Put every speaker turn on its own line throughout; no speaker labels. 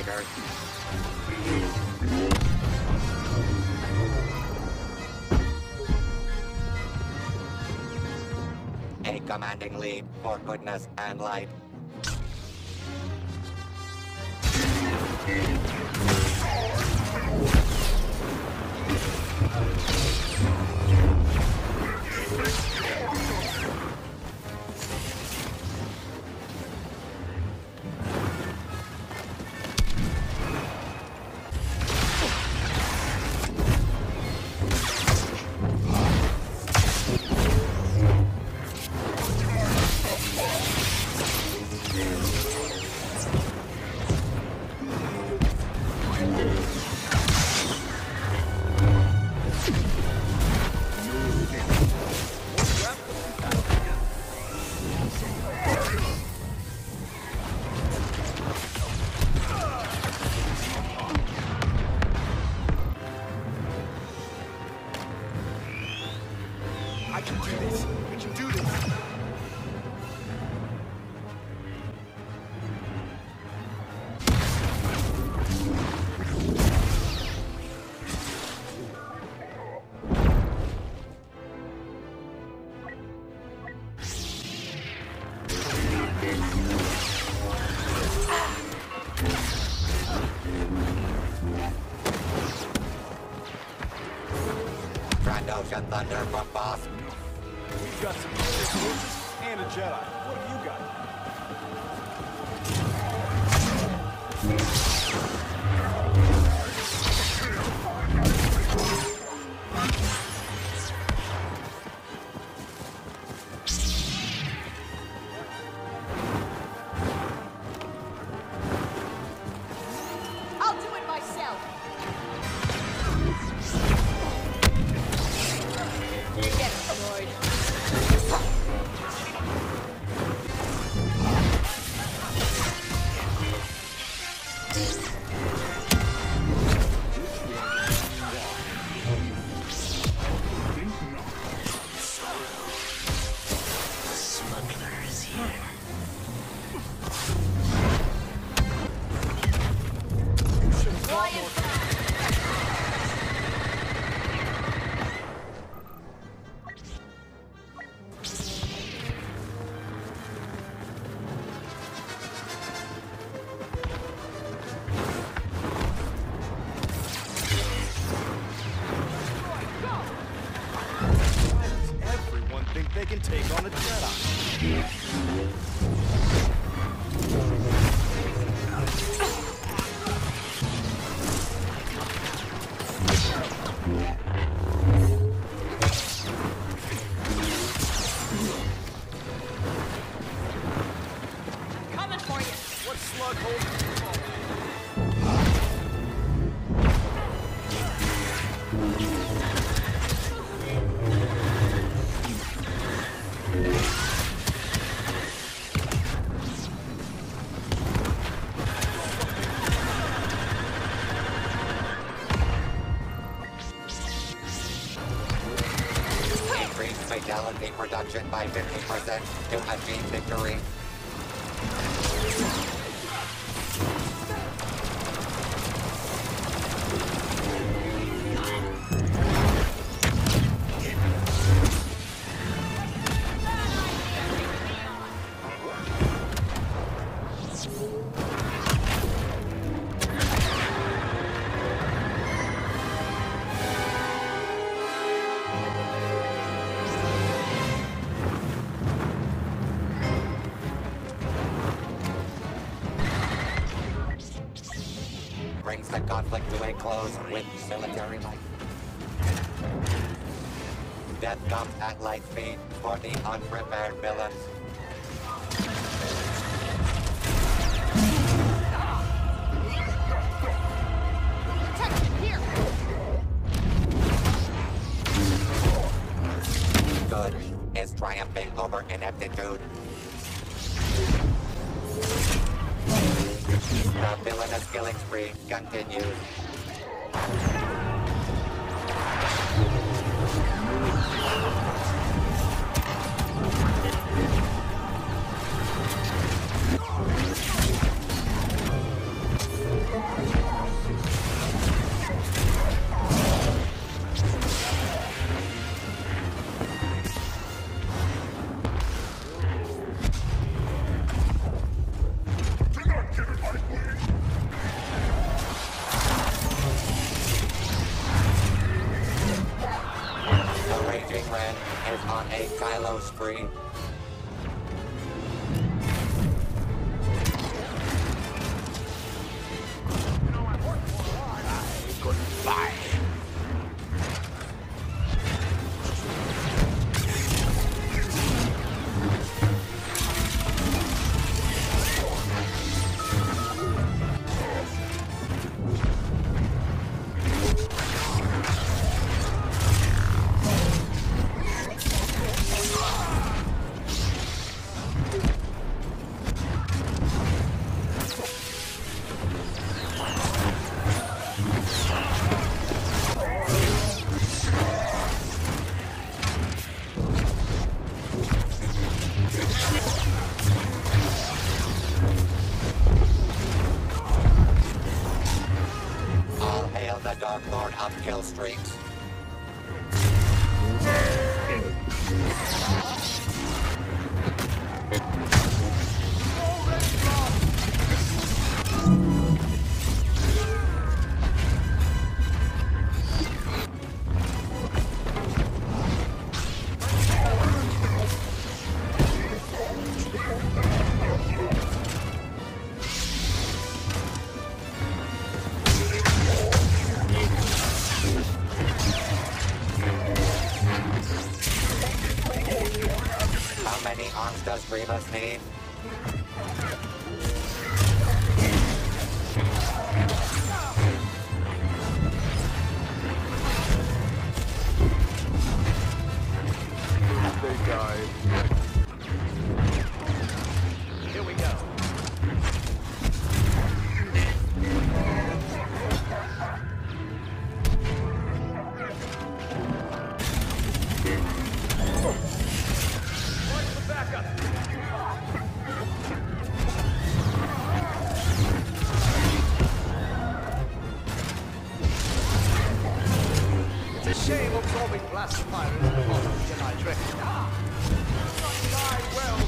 orders. A commanding lead for goodness and light.
I can do this. We can do this.
Grand Ocean Thunder from Boss.
We've got some horses and a Jedi. What have you got?
I'll do it myself. Get destroyed.
Smugglers here.
Everyone think they can take on a Jedi.
Coming for you.
What slug holds?
Increase fatality reduction by 50% to achieve victory. Brings the conflict to a close with military might. Death comes at light speed for the unprepared villains.
Protection here.
Good is triumphing over ineptitude. The villainous killing spree continues. ghost free.
Goodbye.
All hail the Dark Lord of kill streaks. How many arms does Grievous need?
They died. Here we go. What's the backup? It's a shame absorbing blast fire is the bottom of Jedi trick. Die well.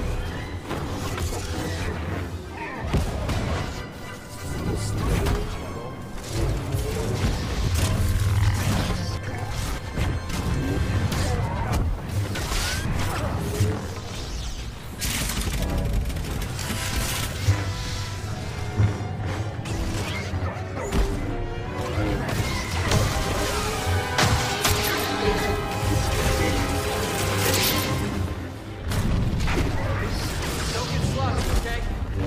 Don't get sloppy, okay?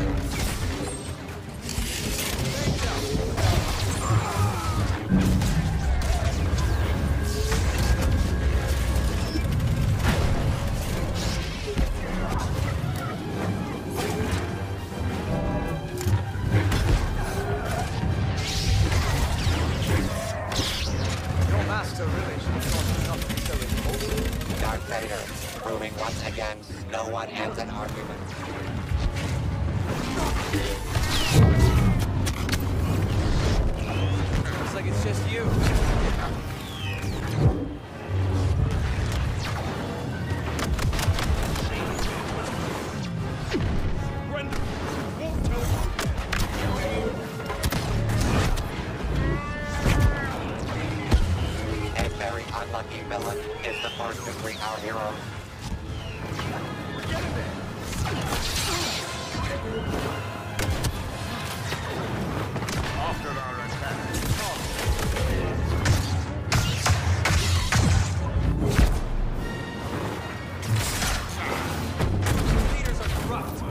Your master really should have taught you nothing so impulsive.
Darth Vader, proving once again, no one ends an argument.
Looks like it's just you. Brenda, won't tell you.
A very unlucky villain is the first to greet our hero.
Get in there. After our attack. Leaders are corrupt.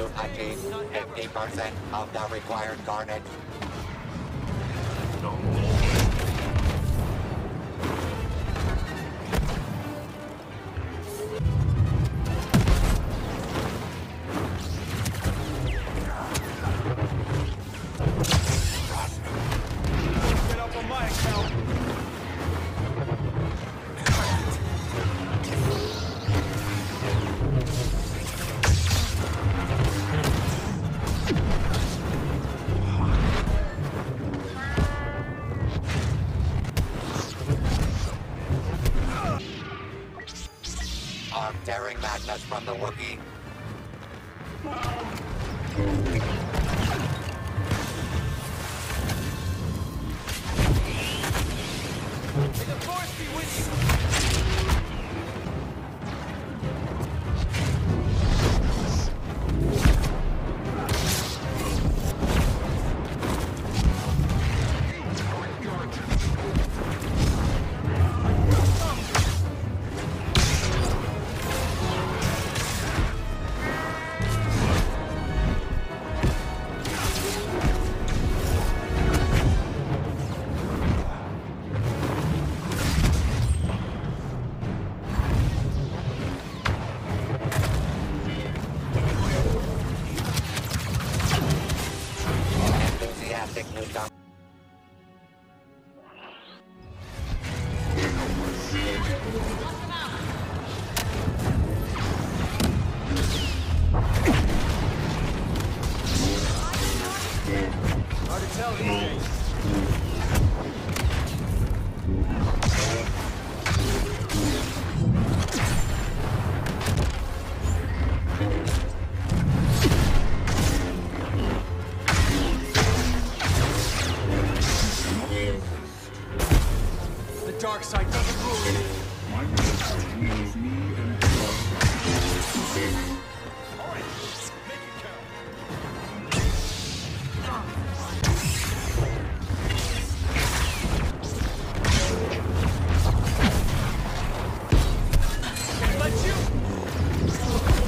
to achieve 50% of the required carnage.
Get up on my account.
Arm tearing madness from the Wookiee.
May the force be with you.
Enthusiastic newcomer.
Hard to tell these days. The dark side doesn't rule.
My master heals me and God.
All right, make it count. Can't let you.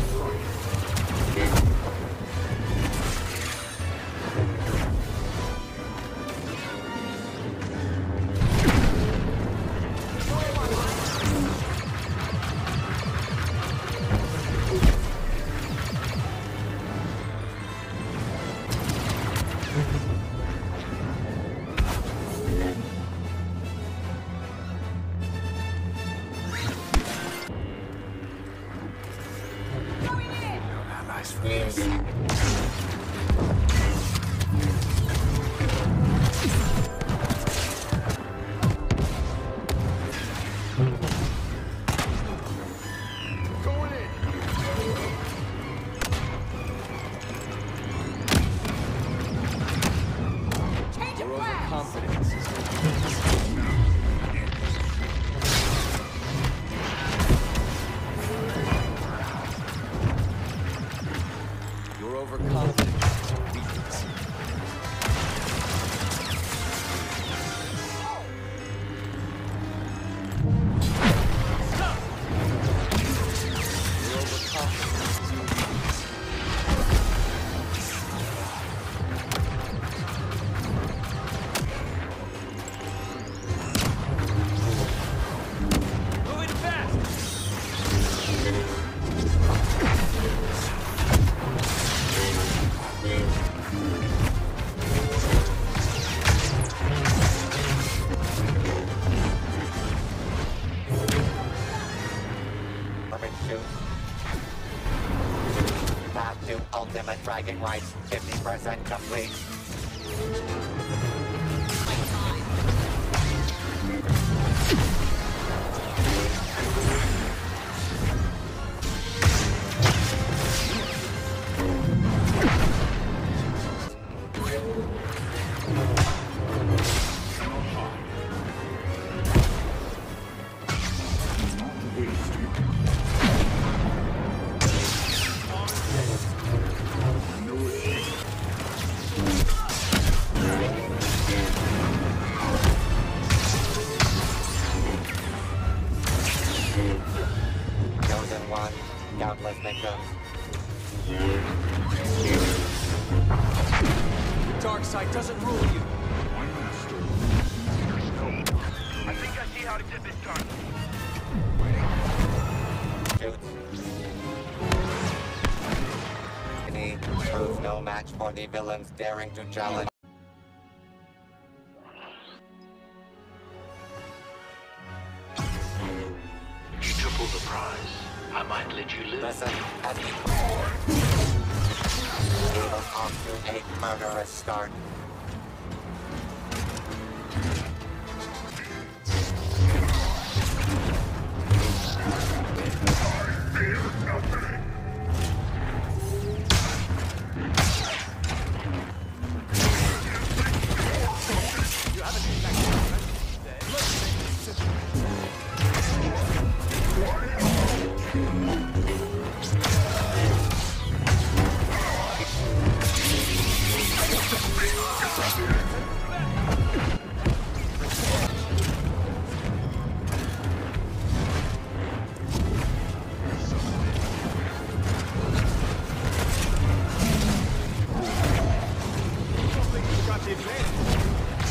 Nice face.
Going in.
Change of
Your
plans!
overconfidence is Your overconfidence is a weakness. Your overconfidence is your weakness. Moving fast!
Perfect shoot. Path to ultimate bragging rights. 50% complete.
dark side doesn't rule you.
My master uses code.
I think I see how to get this done.
Shoot. Any prove no match for the villains daring to challenge.
You triple the prize. I might let you live.
Listen, at the he was off to a murderous start.
You haven't expected today. Let's make this simple. Got the advantage.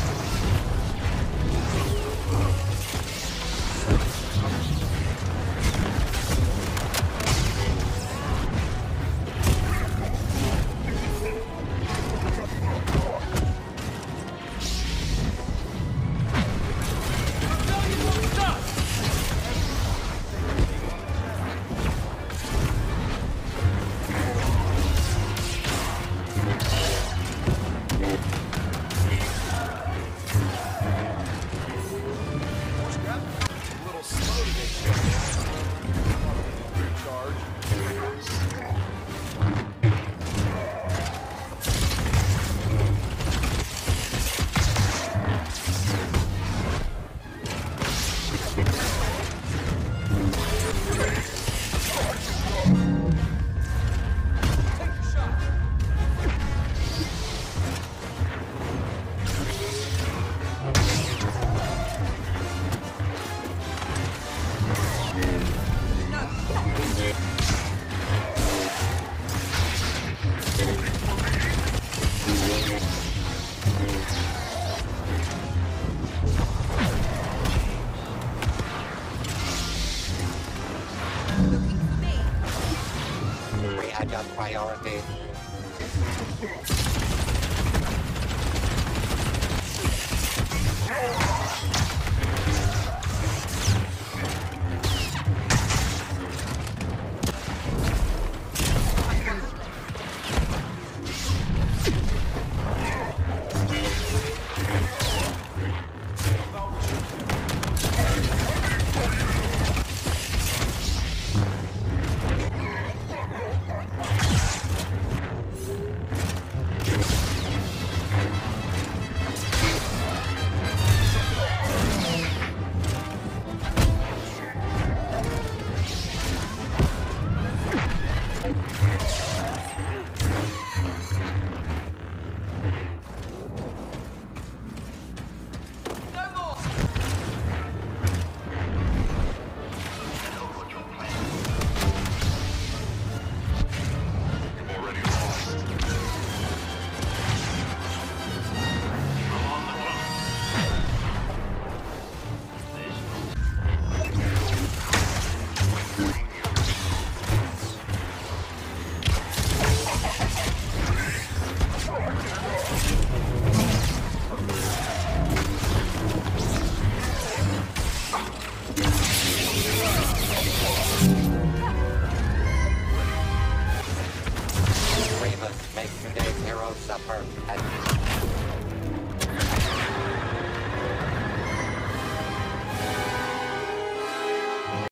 A little slow today. Charge. Take the shot.
We adjust priorities.